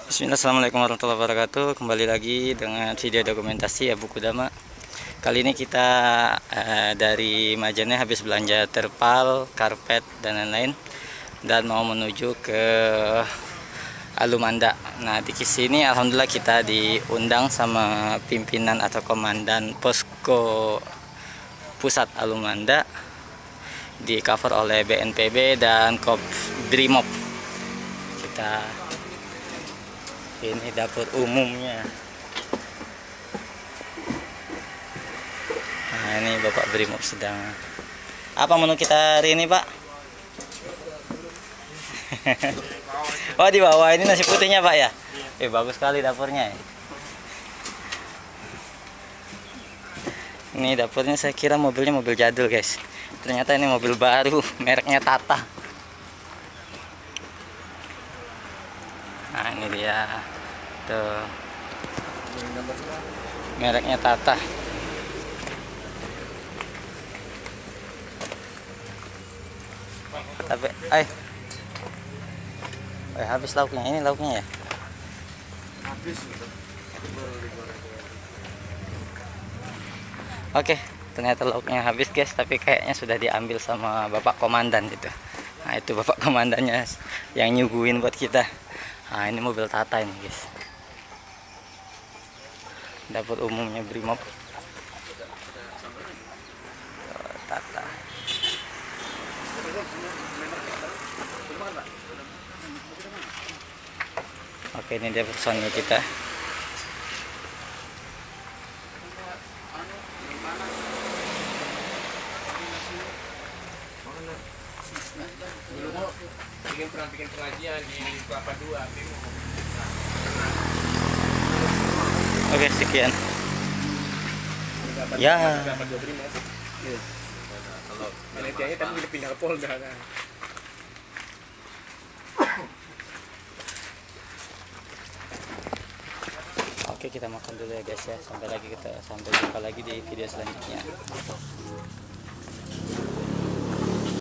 Bismillah, assalamualaikum warahmatullahi wabarakatuh. Kembali lagi dengan video dokumentasi Abu Kudama. Kali ini kita dari Majene habis belanja terpal, karpet dan lain-lain, dan mau menuju ke Alumanda. Nah, di sini alhamdulillah kita diundang sama pimpinan atau komandan posko pusat Alumanda, di cover oleh BNPB dan Brimob. Ini dapur umumnya. Nah, ini Bapak Brimob sedang. Apa menu kita hari ini, Pak? Oh, di bawah ini nasi putihnya, Pak ya? Bagus sekali dapurnya. Ini dapurnya, saya kira mobilnya mobil jadul, guys. Ternyata ini mobil baru, mereknya Tata. Nah, ini dia tuh, mereknya Tata. Tapi habis lauknya. Ini lauknya ya habis. Oke, ternyata lauknya habis, guys, tapi kayaknya sudah diambil sama Bapak Komandan gitu. Nah, itu Bapak Komandannya yang nyuguhin buat kita. Nah, ini mobil Tata ini, guys. Dapur umumnya Brimob. Tata. Oke, ini dia personnya kita. Bikin pengajian di Kelapa 2. Oke, sekian. Ya. Kalau penelitiannya tadi pindah ke Polda kan. Oke, kita makan dulu ya, guys ya. Sampai jumpa lagi di video selanjutnya.